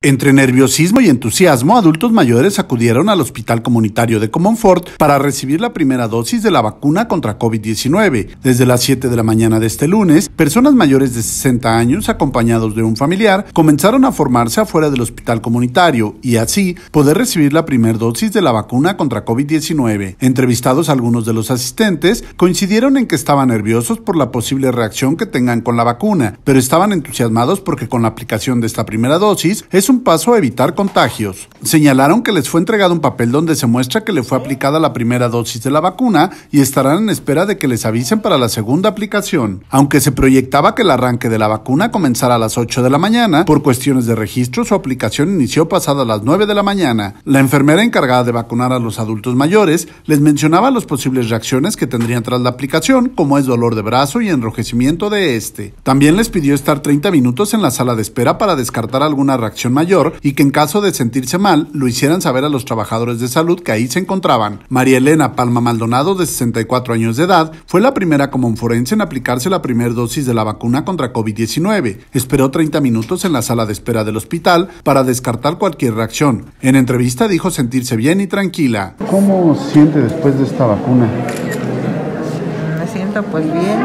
Entre nerviosismo y entusiasmo, adultos mayores acudieron al Hospital Comunitario de Comonfort para recibir la primera dosis de la vacuna contra COVID-19. Desde las 7 de la mañana de este lunes, personas mayores de 60 años, acompañados de un familiar, comenzaron a formarse afuera del Hospital Comunitario y así poder recibir la primera dosis de la vacuna contra COVID-19. Entrevistados algunos de los asistentes, coincidieron en que estaban nerviosos por la posible reacción que tengan con la vacuna, pero estaban entusiasmados porque con la aplicación de esta primera dosis es un paso a evitar contagios. Señalaron que les fue entregado un papel donde se muestra que le fue aplicada la primera dosis de la vacuna y estarán en espera de que les avisen para la segunda aplicación. Aunque se proyectaba que el arranque de la vacuna comenzara a las 8 de la mañana, por cuestiones de registro su aplicación inició pasadas las 9 de la mañana. La enfermera encargada de vacunar a los adultos mayores les mencionaba las posibles reacciones que tendrían tras la aplicación, como es dolor de brazo y enrojecimiento de este. También les pidió estar 30 minutos en la sala de espera para descartar alguna reacción mayor y que en caso de sentirse mal lo hicieran saber a los trabajadores de salud que ahí se encontraban. María Elena Palma Maldonado, de 64 años de edad, fue la primera comonforense en aplicarse la primera dosis de la vacuna contra COVID-19. Esperó 30 minutos en la sala de espera del hospital para descartar cualquier reacción. En entrevista dijo sentirse bien y tranquila. ¿Cómo se siente después de esta vacuna? Me siento pues bien.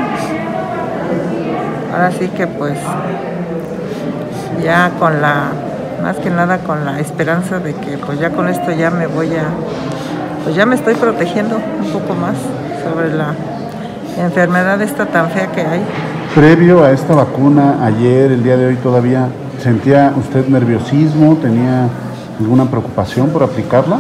Ahora sí que pues ya con más que nada con la esperanza de que pues ya con esto ya pues ya me estoy protegiendo un poco más sobre la enfermedad esta tan fea que hay. Previo a esta vacuna, ayer, el día de hoy todavía, ¿sentía usted nerviosismo? ¿Tenía alguna preocupación por aplicarla?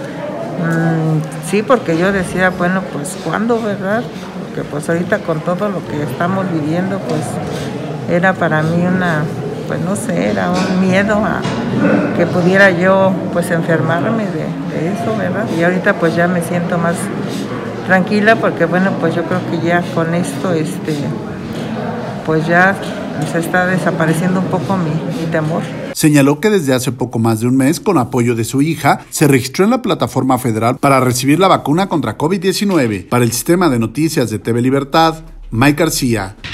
Sí, porque yo decía, bueno, pues ¿cuándo, verdad? Porque pues ahorita con todo lo que estamos viviendo, pues era para mí pues no sé, era un miedo a que pudiera yo pues enfermarme de eso, ¿verdad? Y ahorita pues ya me siento más tranquila porque bueno, pues yo creo que ya con esto pues ya se está desapareciendo un poco mi temor. Señaló que desde hace poco más de un mes, con apoyo de su hija, se registró en la plataforma federal para recibir la vacuna contra COVID-19. Para el Sistema de Noticias de TV Libertad, Mike García.